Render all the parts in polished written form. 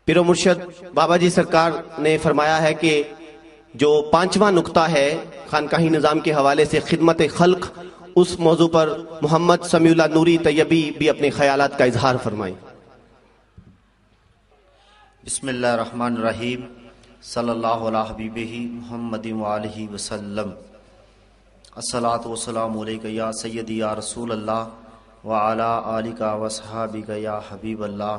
پیر و مرشد بابا جی سرکار نے فرمایا ہے کہ جو 5واں نقطہ ہے خانقاہی نظام کے حوالے سے خدمت خلق، اس موضوع پر محمد سمیع اللہ نوری طیبی بھی اپنے خیالات کا اظہار فرمائیں۔ بسم اللہ الرحمن الرحیم، صلی اللہ علیہ حبیبہ محمد وآلہ وسلم۔ الصلاۃ والسلام علیک یا سیدی یا رسول اللہ وعلی آلک وصحابک یا حبیب اللہ۔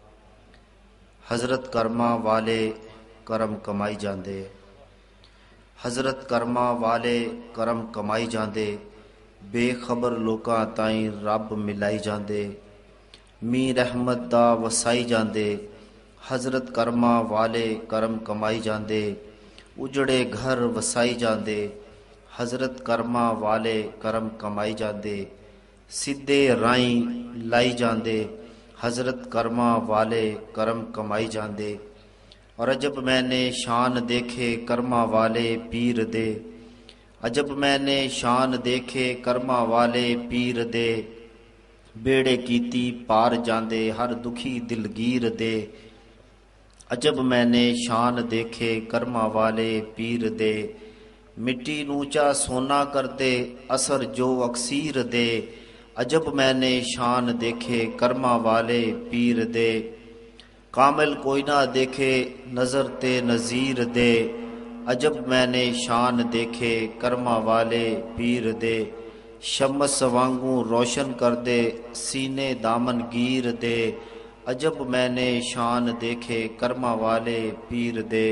حضرت کرما والے کرم کمائی جاندے، حضرت کرما والے کرم کمائی جاندے، بے خبر لوکاں تائیں رب ملائی جاندے، می رحمت دا وسائی جاندے، حضرت کرما والے کرم کمائی جاندے، اجڑے گھر وسائی جاندے، حضرت کرما والے کرم کمائی جاندے، سدھے رائیں لائی جاندے، حضرت کرما والے کرم کمائی جاندے۔ اور عجب میں نے شان دیکھے کرما والے پیر دے، عجب میں نے شان دیکھے کرما والے پیر دے، بیڑے کیتی پار جاندے ہر دکھی دلگیر دے۔ عجب میں نے شان دیکھے کرما والے پیر دے، مٹی نوچا سونا کر دے اثر جو اکسیر دے۔ عجب میں نے شان دیکھے کرما والے پیر دے، کامل کوئی نہ دیکھے نظر تے نظیر دے۔ عجب میں نے شان دیکھے کرما والے پیر دے، شمس وانگوں روشن کر دے سینے دامن گیر دے۔ عجب میں نے شان دیکھے کرما والے پیر دے۔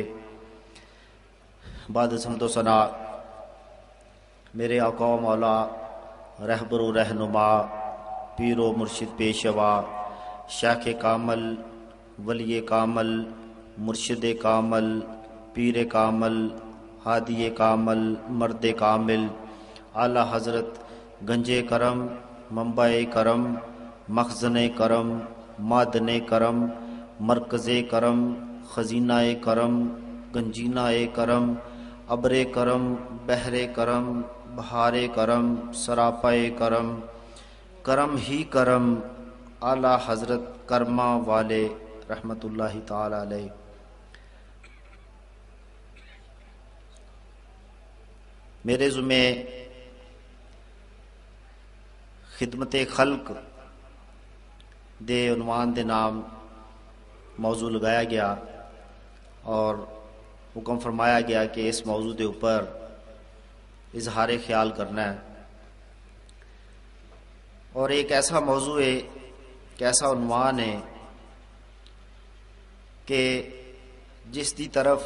بعد حمد و ثنا میرے آقا و مولا رہبر و رہنما پیر و مرشد پیشوا شیخ کامل ولی کامل مرشد کامل پیر کامل ہادی کامل مرد کامل اعلیٰ حضرت گنج کرم منبع کرم مخزن کرم معدن کرم مرکز کرم خزینہ کرم گنجینہ کرم ابر کرم بحر کرم بہار کرم سراپا کرم کرم ہی کرم اعلیٰ حضرت کرما والے رحمت اللہ تعالی علیہ۔ میرے ذمے خدمت خلق دے عنوان دے نام موضوع لگایا گیا اور حکم فرمایا گیا کہ اس موضوع دے اوپر اظہار خیال کرنا ہے، اور ایک ایسا موضوع ہے، ایک ایسا عنوان ہے کہ جس دی طرف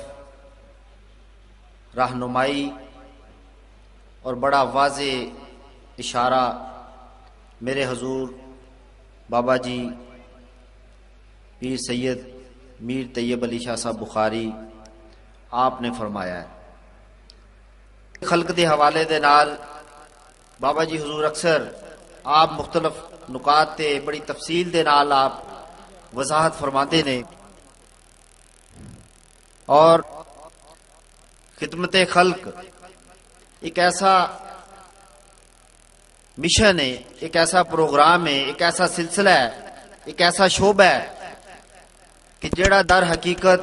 رہنمائی اور بڑا واضح اشارہ میرے حضور بابا جی پیر سید میر طیب علی شاہ صاحب بخاری آپ نے فرمایا ہے۔ خلق دے حوالے دے نال بابا جی حضور اکثر آپ مختلف نکات تے بڑی تفصیل دے نال آپ وضاحت فرماتے نے، اور خدمت خلق ایک ایسا مشن ہے، ایک ایسا پروگرام ہے، ایک ایسا سلسلہ ہے، ایک ایسا شعبہ ہے کہ جڑا در حقیقت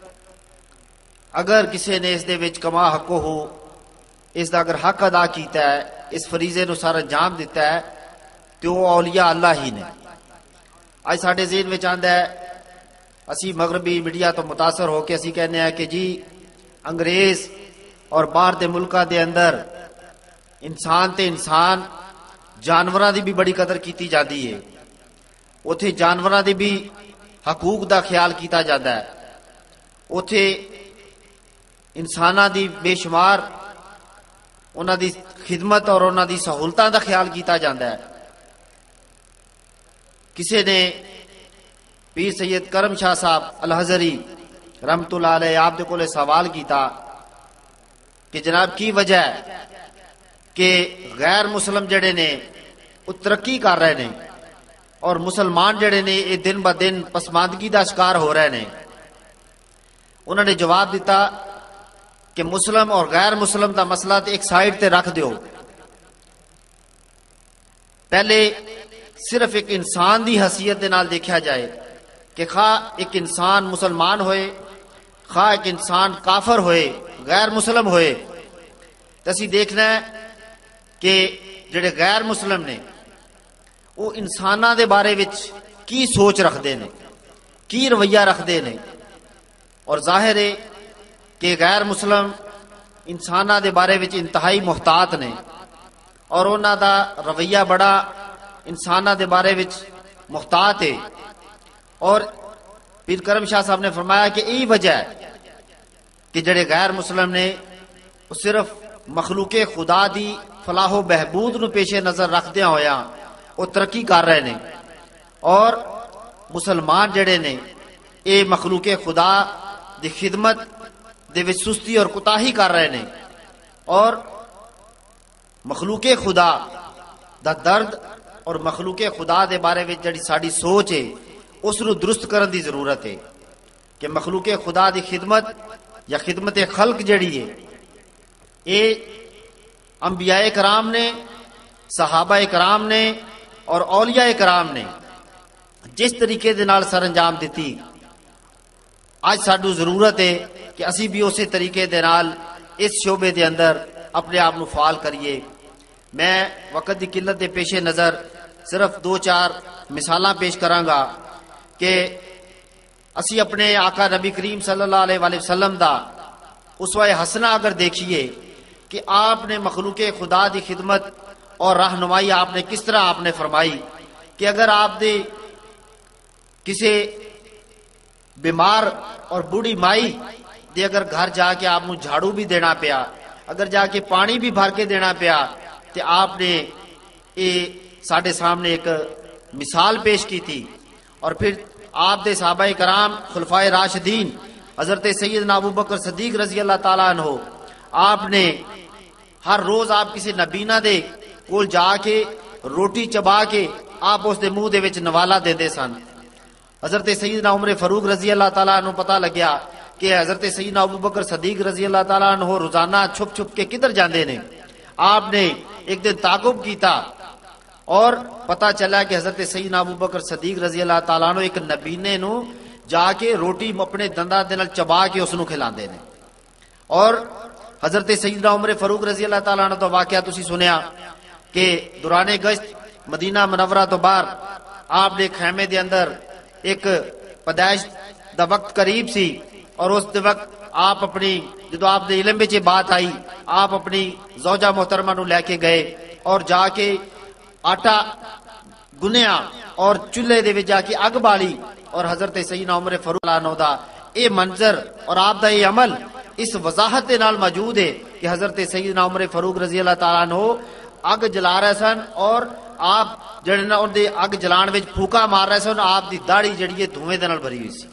اگر کسی نے اس دے وچ کما حق ہو، اس دا اگر حق ادا کیتا ہے، اس فریضے نو سارا انجام دیتا ہے، تو وہ اولیاء اللہ ہی نے۔ آج ساڈے ذہن وچ آندا ہے، اسی مغربی میڈیا تو متاثر ہو کے اسی کہنے ہیں کہ جی انگریز اور باہر دے ملکاں دے اندر انسان تے انسان جانوراں دی بھی بڑی قدر کیتی جاندی ہے، اوتھے جانوراں دی بھی حقوق دا خیال کیتا جاتا ہے، اوتھے انساناں دی بے شمار انہاں دی خدمت اور انہاں دی سہولتاں دا خیال کیتا جاتا ہے۔ کسی نے پیر سید کرم شاہ صاحب الحضری رحمت اللہ علیہ آپ دے کولے سوال کیتا کہ جناب کی وجہ ہے کہ غیر مسلم جڑے نے وہ ترقی کر رہے نے اور مسلمان جڑے نے یہ دن با دن پسماندگی دا شکار ہو رہے نے؟ انہوں نے جواب دیتا کہ مسلم اور غیر مسلم دا مسئلہ تے ایک سائیڈ تے رکھ دیو، پہلے صرف ایک انسان دی حیثیت دے نال دیکھا جائے کہ خواہ ایک انسان مسلمان ہوئے، خواہ ایک انسان کافر ہوئے، غیر مسلم ہوئے، تو اسی دیکھنا ہے کہ جڑے غیر مسلم نے وہ انساناں دے بارے وچ کی سوچ رکھتے ہیں، کی رویہ رکھتے ہیں. اور ظاہر ہے کہ غیر مسلم انساناں دے بارے وچ انتہائی محتاط نے، اور انہاں دا رویہ بڑا انساناں دے بارے وچ محتاط ہے. اور پیر کرم شاہ صاحب نے فرمایا کہ یہی وجہ ہے کہ جڑے غیر مسلم نے وہ صرف مخلوق خدا دی فلاح و بہبود نو پیش نظر رکھدیا ہویا وہ ترقی کر رہے نے، اور مسلمان جڑے نے یہ مخلوق خدا دی خدمت دے وچ سستی اور کوتاہی کر رہے نے، اور مخلوق خدا دا درد اور مخلوق خدا دے بارے وچ جڑی ساڈی سوچ ہے اس نو درست کرن دی ضرورت ہے کہ مخلوق خدا دی خدمت یا خدمت خلق جڑی ہے یہ انبیاء کرام نے، صحابہ کرام نے اور اولیاء کرام نے جس طریقے دے نال سر انجام دیتی، آج ساڈو ضرورت ہے کہ اسی بھی اسی طریقے دے نال اس شعبے دے اندر اپنے آپ نو فعال کریے. میں وقت دی قلت دے پیش نظر صرف 2-4 مثالاں پیش کراں گا کہ اسی اپنے آقا نبی کریم صلی اللہ علیہ وآلہ وسلم دا اسوہ حسنہ اگر دیکھیے کہ آپ نے مخلوق خدا دی خدمت اور رہنمائی آپ نے کس طرح آپ نے فرمائی کہ اگر آپ دے کسی بیمار اور بوڑھی مائی دے اگر گھر جا کے آپ نو جھاڑو بھی دینا پیا، اگر جا کے پانی بھی بھر کے دینا پیا، تو آپ نے یہ ساڈے سامنے ایک مثال پیش کی تھی. اور پھر آپ دے صحابہ کرام خلفائے راشدین حضرت سیدنا ابو بکر صدیق رضی اللہ تعالیٰ عنہ، آپ نے ہر روز آپ کسی نبینا دے کول جا کے روٹی چبا کے آپ اس دے منہ دے وچ نوالا دے دے سن. حضرت سیدنا عمر فاروق رضی اللہ تعالیٰ عنہ پتہ لگیا کہ حضرت سیدنا ابو بکر صدیق رضی اللہ تعالیٰ عنہ روزانہ چھپ چھپ کے کدھر جاندے نے. آپ نے ایک دن تعاقب کیتا اور پتہ چلا کہ حضرت سیدنا ابو بکر صدیق رضی اللہ تعالیٰ عنہ ایک نبینے نو جا کے روٹی اپنے دنداں دے نال چبا کے اس نو کھلاندے نے. اور حضرت سیدنا عمر فاروق رضی اللہ تعالیٰ عنہ تو واقعہ تسی سنیا کہ دوران گشت مدینہ منورہ تو باہر آپ نے خیمے دے اندر ایک پیدائش دا وقت قریب سی، اور اس دے وقت آپ اپنی جدو آپ دے علم وچ بات آئی آپ اپنی زوجہ محترمہ نو لے کے گئے اور جا کے آٹا گنیا اور چولہے دے وچ جا کے اگ بالی، اور حضرت سیدنا عمر فاروق عنہ دا اے منظر اور آپ دا اے عمل اس وضاحت دے نال موجود ہے کہ حضرت سیدنا عمر فاروق رضی اللہ تعالیٰ عنہ اگ جلا رہے سن، اور آپ جڑے نا ان دے اگ جلان وچ پھوکا مار رہے سن، آپ دی داڑھی جڑی ہے دھوئیں دے نال بھری ہوئی سی.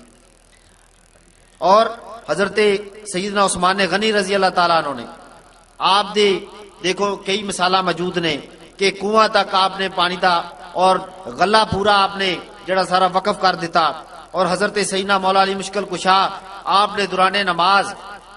اور حضرت سیدنا عثمان غنی رضی اللہ تعالیٰ عنہ نے آپ دے دیکھو کئی مثالاں موجود نے کہ کنواں تک آپ نے پانی دا اور غلہ پورا آپ نے جڑا سارا وقف کر دیتا. اور حضرت سیدنا مولا علی مشکل کشا آپ نے دوران نماز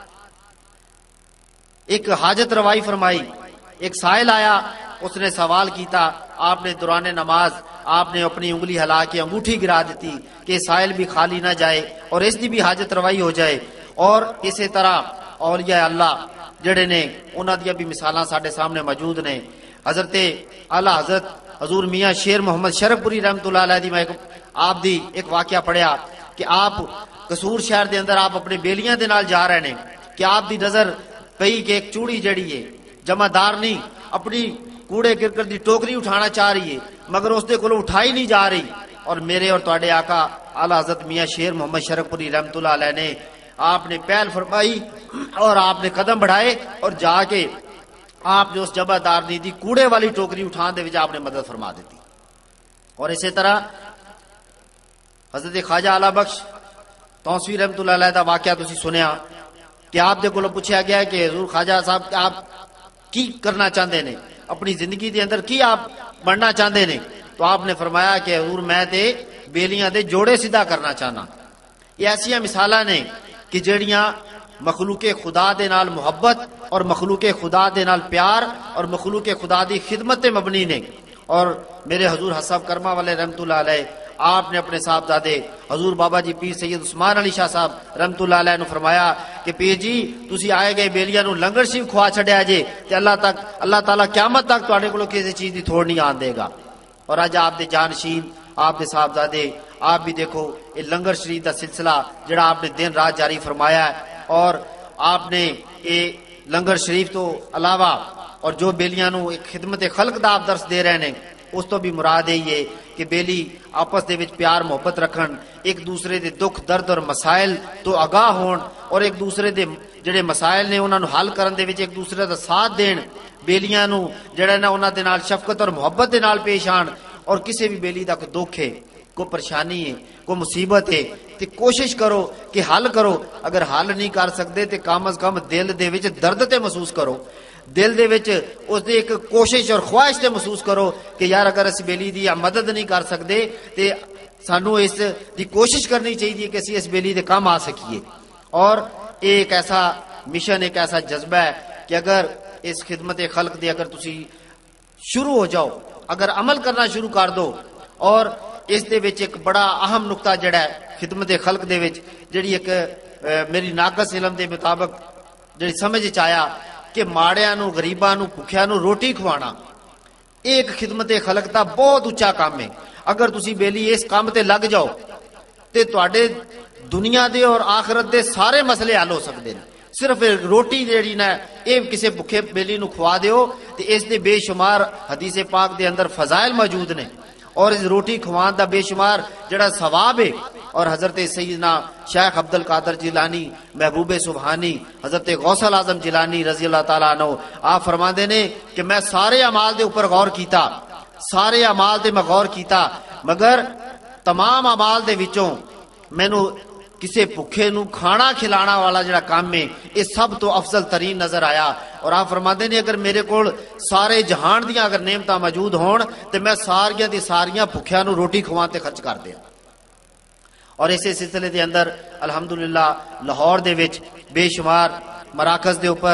ایک حاجت روائی فرمائی، ایک سائل آیا اس نے سوال کیتا، آپ نے دوران نماز آپ نے اپنی انگلی ہلا کے انگوٹھی گرا دیتی کہ سائل بھی خالی نہ جائے اور اس کی بھی حاجت روائی ہو جائے. اور اسی طرح اولیاء اللہ جڑے نے انہاں دی بھی مثالاں ساڈے سامنے موجود نے. حضرت اعلی حضرت حضور میاں شیر محمد شرف پوری رحمت اللہ علیہ دی میں آپ دی ایک واقعہ پڑھیا کہ آپ قصور شہر دے اندر آپ اپنے بیلیاں دے نال جا رہے نے کہ آپ دی نظر پئی کہ ایک چوڑی جڑی ہے جمع دار نہیں اپنی کوڑے کرکٹ دی ٹوکری اٹھانا چاہ رہی ہے مگر اس دے کولو اٹھائی نہیں جا رہی. اور میرے اور تواڈے آقا اعلی حضرت میاں شیر محمد شرف پوری رحمت اللہ علیہ نے آپ نے پہل فرمائی اور آپ نے قدم بڑھائے اور جا کے آپ نے اس جمع دار دی کوڑے والی ٹوکری اٹھان دے وچ آپ نے مدد فرما دیتی. اور اسی طرح حضرت خواجہ اعلی بخش توسوی رحمت اللہ علیہ دا واقعہ تسی سنیا کہ آپ دے کولو پوچھا گیا کہ حضور خواجہ صاحب آپ کی کرنا چاہتے ہیں اپنی زندگی دے اندر کی آپ بننا چاہتے ہیں؟ تو آپ نے فرمایا کہ حضور میں تے بیلیاں دے جوڑے سیدھا کرنا چاہنا. یہ ایسیاں مثالاں نے کہ جڑیاں مخلوق خدا دے نال محبت اور مخلوق خدا دے نال پیار اور مخلوق خدا دی خدمت تے مبنی نے. اور میرے حضور حسب کرما والے رحمت اللہ علیہ آپ نے اپنے صاحبزادے حضور بابا جی پیر سید عثمان علی شاہ صاحب رحمت اللہ علیہ نے فرمایا کہ پیر جی تسی آئے گئے بیلیاں نو لنگر شریف کھوا چھڈیا جے تے اللہ تعالیٰ قیامت تک تواڈے کولوں کسی چیز دی تھوڑ نہیں آن دے گا. اور اج آپ دے جانشین آپ دے صاحبزادے آپ بھی دیکھو یہ لنگر شریف دا سلسلہ جڑا آپ نے دن رات جاری فرمایا ہے. اور آپ نے یہ لنگر شریف تو علاوہ اور جو بیلیاں نو ایک خدمت خلق دا آپ درس دے رہے ہیں اس تو بھی مراد یہی ہے کہ بیلی آپس دے وچ پیار محبت رکھن, ایک دوسرے دے دکھ درد اور مسائل تو آگاہ ہون, اور ایک دوسرے دے جڑے مسائل نے انہاں نو حل کرن دے وچ ایک دوسرے دا ساتھ دین. بیلیاں نو جڑا نا انہاں دے نال شفقت اور محبت دے نال پیش آن. اور کسی بھی بیلی دا کوئی دکھ ہے, کوئی پریشانی ہے, کوئی مصیبت ہے تے کوشش کرو کہ حل کرو. اگر حل نہیں کر سکتے تے کم از کم دل دے وچ درد تے محسوس کرو, دل دے وچ اس دی ایک کوشش اور خواہش تے محسوس کرو کہ یار اگر اس بیلی دی مدد نہیں کر سکتے تے سانو اس دی کوشش کرنی چاہیے کہ اسی اس بیلی دے کام آ سکیے. اور ایک ایسا مشن, ایک ایسا جذبہ ہے کہ اگر اس خدمت خلق دے اگر تسی شروع ہو جاؤ, اگر عمل کرنا شروع کر دو. اور اس دے وچ ایک بڑا اہم نقطہ جڑا ہے خدمت خلق دے وچ جڑی ایک میری ناقص علم دے مطابق جڑی سمجھ چ آیا کہ ماڑیاں نو غریباں نو بھکھیاں نو روٹی کھوانا ایک خدمت خلق دا بہت اونچا کام ہے. اگر تسی بیلی اس کام تے لگ جاؤ تے تواڈے دنیا دے اور آخرت دے سارے مسئلے حل ہو سکدے نے. صرف روٹی جیڑی نا اے کسے بھکھے بیلی نو کھوا دیو تے اس دے بے شمار حدیث پاک دے اندر فضائل موجود نے, اور اس روٹی کھوان دا بے شمار جڑا ثواب ہے. اور حضرت سیدنا شیخ عبد القادر جیلانی محبوب سبحانی حضرت غوث الاعظم جیلانی رضی اللہ تعالیٰ عنہ آپ فرماندے نے کہ میں سارے اعمال دے اوپر غور کیتا, سارے اعمال دے میں غور کیتا, مگر تمام اعمال دے وچوں مینوں کسے بھکھے نو کھانا کھلانا والا جڑا کام ہے یہ سب تو افضل ترین نظر آیا. اور آپ فرماندے نے اگر میرے کول سارے جہان دیاں اگر نعمتاں موجود ہون تے میں ساریاں دی ساریاں بھکھیاں نو روٹی کھوان تے خرچ کر دیاں. اور اسی سلسلے دے اندر الحمدللہ لاہور دے وچ بے شمار مراکز دے اوپر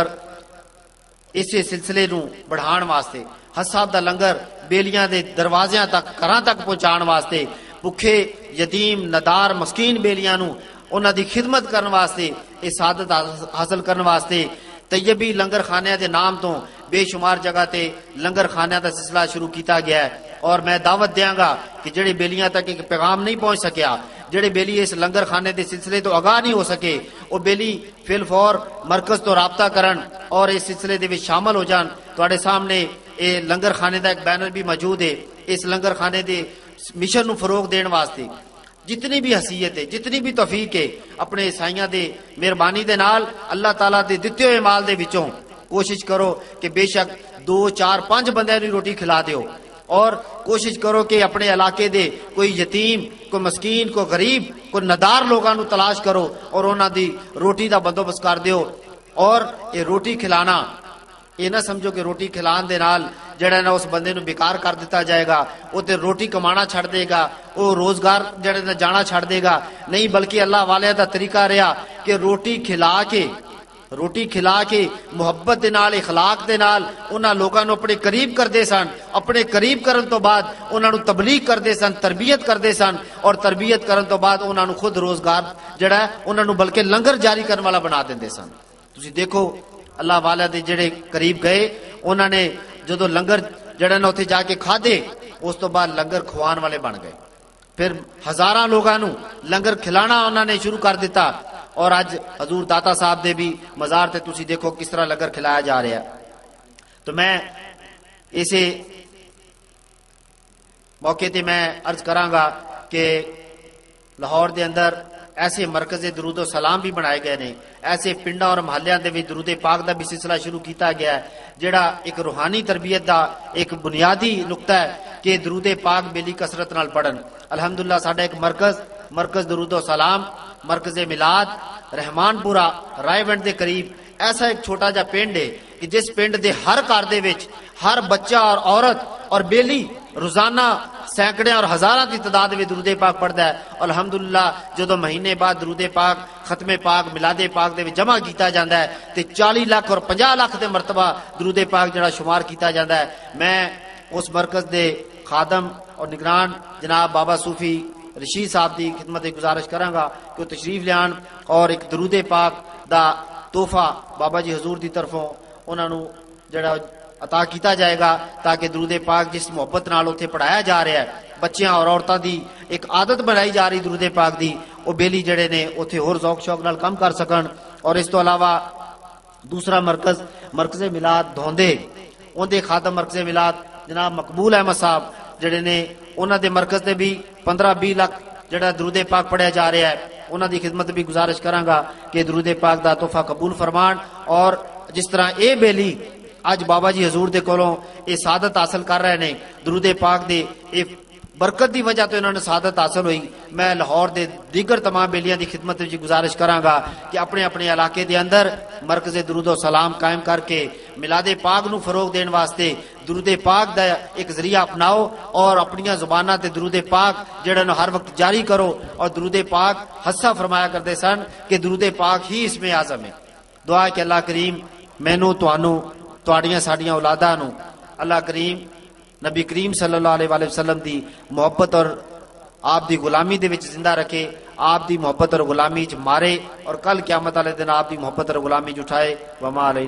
اسی سلسلے نو بڑھان واسطے حج صاحب دا لنگر بیلیاں دے دروازیاں تک گھراں تک پہنچان واسطے بھکھے یتیم ندار مسکین بیلیاں نو انہاں دی خدمت کرن واسطے اے سعادت حاصل کرن واسطے طیبی لنگر خانیاں دے نام تو بے شمار جگہ تے لنگر خانیاں دا سلسلہ شروع کیتا گیا ہے. اور میں دعوت دیاں گا کہ جڑے بیلیاں تک ایک پیغام نہیں پہنچ سکیا, جڑے بیلی اس لنگر خانے دے سلسلے تو آگاہ نہیں ہو سکے, وہ بیلی فی الفور مرکز تو رابطہ کرن اور اس سلسلے دے وچ شامل ہو جان. تواڈے سامنے اے لنگر خانے دا ایک بینر بھی موجود ہے. اس لنگر خانے دے مشن نو فروغ دین واسطے جتنی بھی حیثیت ہے, جتنی بھی توفیق ہے, اپنے سائیاں دے مہربانی دے نال اللہ تعالیٰ دے دتے ہوئے مال دے وچوں کوشش کرو کہ بے شک 2 4 5 بندیاں نوں روٹی کھلا دیو. اور کوشش کرو کہ اپنے علاقے دے کوئی یتیم, کوئی مسکین, کوئی غریب, کوئی ندار لوگاں نو تلاش کرو اور انہاں دی روٹی دا بندوبست کر دیو. اور یہ روٹی کھلانا یہ نہ سمجھو کہ روٹی کھلان دے نال جڑا نا اس بندے نو بیکار کر دیتا جائے گا, وہ تے روٹی کمانا چھڑ دے گا, وہ روزگار جڑے نا جانا چھڑ دے گا. نہیں, بلکہ اللہ والے دا طریقہ رہا کہ روٹی کھلا کے محبت دے نال اخلاق دے نال انہاں لوگاں نو اپنے قریب کردے سن. اپنے قریب کرن تو بعد انہاں نو تبلیغ کردے سن, تربیت کردے سن, اور تربیت کرن تو بعد انہاں نو خود روزگار جڑا ہے انہاں نو بلکہ لنگر جاری کرن والا بنا دیندے سن. تسی دیکھو اللہ والا دے جڑے قریب گئے انہاں نے جدو لنگر جڑا نا اوتھے جا کے کھادے اس تو بعد لنگر کھوان والے بن گئے. پھر ہزاراں لوگاں نو لنگر کھلانا انہاں نے شروع کر دیتا. اور اج حضور داتا صاحب دے بھی مزار تے تسی دیکھو کس طرح لنگر کھلایا جا رہا ہے. تو میں اسے موقع تے میں عرض کراں گا کہ لاہور دے اندر ایسے مرکز درود و سلام بھی بنائے گئے نے, ایسے پنڈاں اور محلیاں دے وچ درود پاک دا بھی سلسلہ شروع کیتا گیا ہے جڑا ایک روحانی تربیت دا ایک بنیادی نقطہ ہے کہ درود پاک بیلی کثرت نال پڑھن. الحمدللہ ساڈا ایک مرکز درود و سلام مرکز میلاد رحمان پورا رائے ونڈ دے قریب ایسا ایک چھوٹا جا پنڈ ہے کہ جس پنڈ دے ہر گھر دے وچ ہر بچہ اور عورت اور بیلی روزانہ سینکڑے اور ہزاراں دی تعداد میں درود پاک پڑھدا ہے. الحمدللہ جدو مہینے بعد درود پاک ختم پاک میلاد پاک دے وچ جمع کیتا جاندا ہے تے 40 لاکھ اور 50 لاکھ دے مرتبہ درود پاک جڑا شمار کیتا جاندا ہے. میں اس مرکز دے خادم اور نگران جناب بابا صوفی رشید صاحب دی خدمت گزارش کراں گا کہ وہ تشریف لیان اور ایک درود پاک دا تحفہ بابا جی حضور دی طرفوں انہاں نو جڑا عطا کیتا جائے گا تاکہ درود پاک جس محبت نال اوتھے پڑھایا جا رہا ہے بچیاں اور عورتاں دی ایک عادت بنائی جا رہی درود پاک دی وہ بیلی جڑے نے اوتھے ہور ذوق شوق نال کم کر سکن. اور اس تو علاوہ دوسرا مرکز میلاد دھوندے اون دے خادم مرکز میلاد جناب مقبول احمد صاحب جڑے نے انہاں دے مرکز تے بھی 15-20 لاکھ جڑا درود پاک پڑھیا جا رہا ہے انہاں دی خدمت بھی گزارش کراں گا کہ درود پاک دا تحفہ قبول فرمان. اور جس طرح اے بیلی اج بابا جی حضور دے کولوں اے سعادت حاصل کر رہے نے درود پاک دے اے برکت دی وجہ تو انہوں نے سعادت حاصل ہوئی. میں لاہور دے دیگر تمام بیلیاں دی خدمت وچ گزارش کراں گا کہ اپنے اپنے علاقے دے اندر مرکز درود و سلام قائم کر کے میلاد پاک نو فروغ دین واسطے درود پاک دا ایک ذریعہ اپناؤ اور اپنیاں زباناں تے درود پاک جڑا نو ہر وقت جاری کرو. اور درود پاک حصہ فرمایا کرتے سن کہ درود پاک ہی اسم اعظم ہے. دعا کہ اللہ کریم مینوں تانوں تواڈیاں ساڈیاں اولاداں نو اللہ کریم نبی کریم صلی اللہ علیہ وآلہ وسلم دی محبت اور آپ دی غلامی دے وچ زندہ رکھے, آپ دی محبت اور غلامی وچ مارے اور کل قیامت والے دن آپ دی محبت اور غلامی وچ اٹھائے. وما علیہ